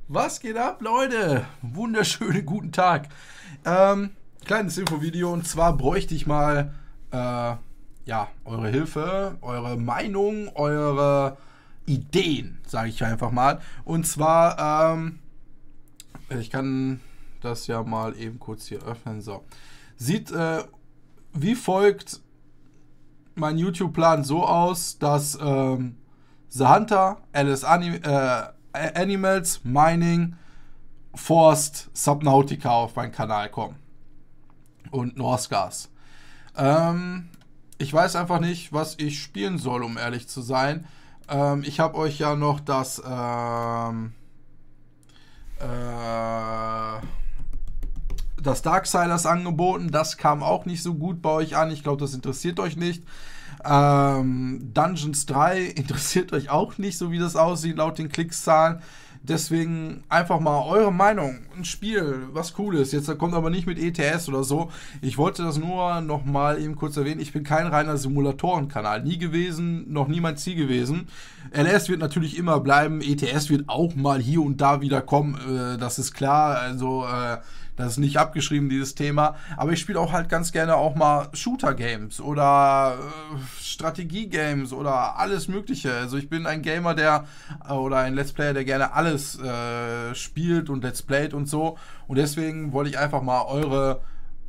Was geht ab, Leute? Wunderschönen guten Tag. Kleines Infovideo, und zwar bräuchte ich mal eure Hilfe, eure Meinung, eure Ideen, sage ich einfach mal. Und zwar, ich kann das ja mal eben kurz hier öffnen. So. Sieht wie folgt mein YouTube-Plan so aus, dass The Hunter, LS Animals, Mining, Forst, Subnautica auf meinen Kanal kommen. Und Northgard. Ich weiß einfach nicht, was ich spielen soll, um ehrlich zu sein. Ich habe euch ja noch das Darksiders angeboten. Das kam auch nicht so gut bei euch an. Ich glaube, das interessiert euch nicht. Dungeons 3 interessiert euch auch nicht, so wie das aussieht, laut den Klickszahlen. Deswegen einfach mal eure Meinung. Ein Spiel, was cool ist. Jetzt kommt aber nicht mit ETS oder so. Ich wollte das nur noch mal eben kurz erwähnen. Ich bin kein reiner Simulatorenkanal. Nie gewesen, noch nie mein Ziel gewesen. LS wird natürlich immer bleiben. ETS wird auch mal hier und da wieder kommen. Das ist klar. Also, das ist nicht abgeschrieben, dieses Thema. Aber ich spiele auch halt ganz gerne auch mal Shooter-Games oder Strategie-Games oder alles Mögliche. Also ich bin ein Gamer, oder ein Let's Player, der gerne alles spielt und Let's Playt und so. Und deswegen wollte ich einfach mal eure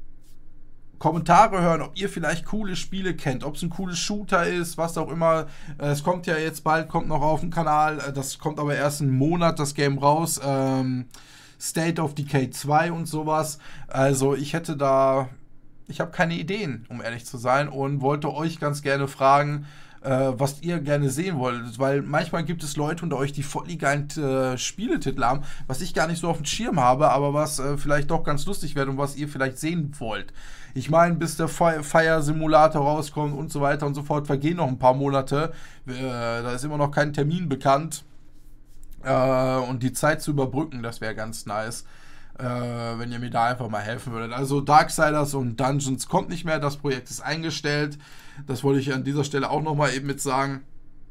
Kommentare hören, ob ihr vielleicht coole Spiele kennt, ob es ein cooles Shooter ist, was auch immer. Es kommt ja jetzt bald, kommt noch auf den Kanal. Das kommt aber erst einen Monat, das Game raus. State of Decay 2 und sowas. Also ich habe keine Ideen, um ehrlich zu sein, und wollte euch ganz gerne fragen, was ihr gerne sehen wollt, weil manchmal gibt es Leute unter euch, die voll die geilen Spieletitel haben, was ich gar nicht so auf dem Schirm habe, aber was vielleicht doch ganz lustig wird und was ihr vielleicht sehen wollt. Ich meine, bis der Fire Simulator rauskommt und so weiter und so fort, vergehen noch ein paar Monate. Da ist immer noch kein Termin bekannt. Und die Zeit zu überbrücken, das wäre ganz nice, wenn ihr mir da einfach mal helfen würdet. Also Darksiders und Dungeons kommt nicht mehr, das Projekt ist eingestellt. Das wollte ich an dieser Stelle auch nochmal eben mit sagen.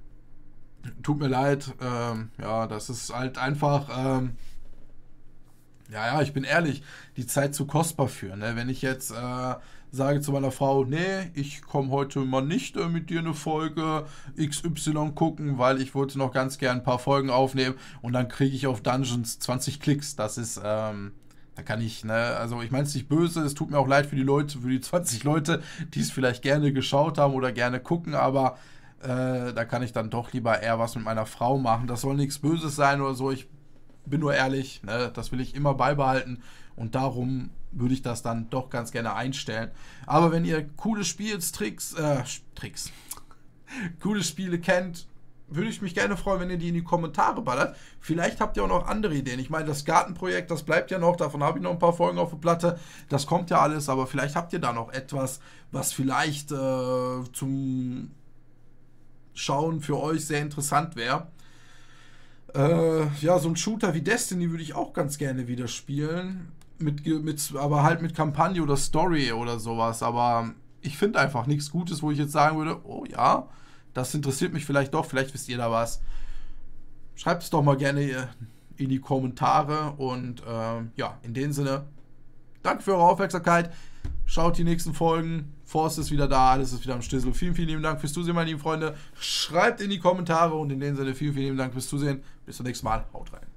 Tut mir leid, das ist halt einfach, ich bin ehrlich, die Zeit zu kostbar für. Ne? Wenn ich jetzt sage zu meiner Frau, nee, ich komme heute mal nicht mit dir eine Folge XY gucken, weil ich wollte noch ganz gern ein paar Folgen aufnehmen, und dann kriege ich auf Dungeons 20 Klicks. Das ist, da kann ich, ne, also ich meine es nicht böse, es tut mir auch leid für die Leute, für die 20 Leute, die es vielleicht gerne geschaut haben oder gerne gucken, aber da kann ich dann doch lieber eher was mit meiner Frau machen. Das soll nichts Böses sein oder so, ich bin nur ehrlich, ne, das will ich immer beibehalten, und darum würde ich das dann doch ganz gerne einstellen. Aber wenn ihr coole coole Spiele kennt, würde ich mich gerne freuen, wenn ihr die in die Kommentare ballert. Vielleicht habt ihr auch noch andere Ideen. Ich meine, das Gartenprojekt, das bleibt ja noch, davon habe ich noch ein paar Folgen auf der Platte. Das kommt ja alles, aber vielleicht habt ihr da noch etwas, was vielleicht zum Schauen für euch sehr interessant wäre. So ein Shooter wie Destiny würde ich auch ganz gerne wieder spielen. Aber halt mit Kampagne oder Story oder sowas. Aber ich finde einfach nichts Gutes, wo ich jetzt sagen würde, oh ja, das interessiert mich vielleicht doch, vielleicht wisst ihr da was. Schreibt es doch mal gerne in die Kommentare. Und in dem Sinne, danke für eure Aufmerksamkeit. Schaut die nächsten Folgen. Forst ist wieder da, alles ist wieder am Stissel. Vielen, vielen lieben Dank fürs Zusehen, meine lieben Freunde. Schreibt in die Kommentare, und in dem Sinne vielen, vielen lieben Dank fürs Zusehen. Bis zum nächsten Mal. Haut rein.